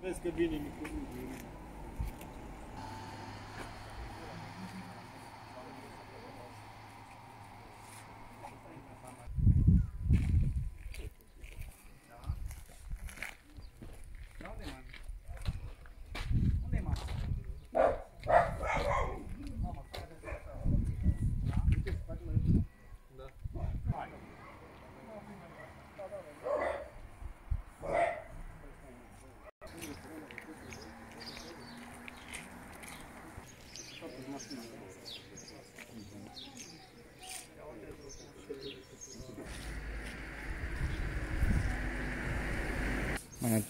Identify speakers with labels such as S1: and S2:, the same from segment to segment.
S1: Vezi că vine micul.
S2: Merge.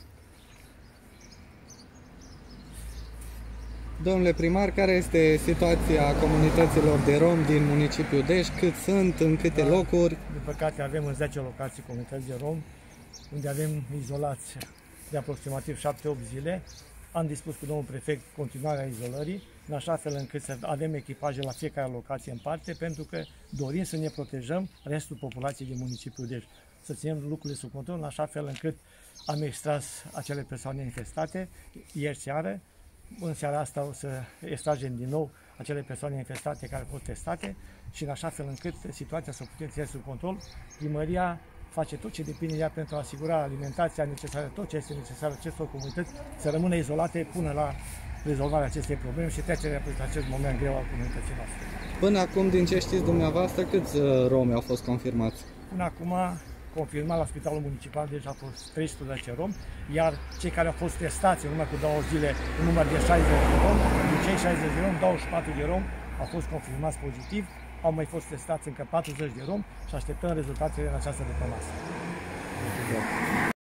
S2: Domnule primar, care este situația comunităților de romi din municipiul Deș? Cât sunt, în câte locuri?
S3: Din păcate avem în 10 locații comunități de romi, unde avem izolați de aproximativ 7-8 zile. Am dispus cu domnul prefect continuarea izolării, în așa fel încât să avem echipaje la fiecare locație în parte, pentru că dorim să ne protejăm restul populației din municipiul Deș. Să ținem lucrurile sub control, în așa fel încât am extras acele persoane infestate ieri seară. În seara asta o să extragem din nou acele persoane infestate care au fost testate și în așa fel încât situația să putem ține sub control. Primăria face tot ce depinde ea pentru a asigura alimentația necesară, tot ce este necesar acestor comunități să rămână izolate până la rezolvarea acestei probleme și trecerea peste acest moment greu al comunității noastre.
S2: Până acum, din ce știți dumneavoastră, câți romi au fost confirmați?
S3: Până acum, confirmat la Spitalul Municipal, deja au fost 13 romi, iar cei care au fost testați în urmă cu 2 zile, un număr de 60 de romi, din cei 60 de romi, 24 de romi au fost confirmați pozitiv, au mai fost testați încă 40 de romi și așteptăm rezultatele în această după masă.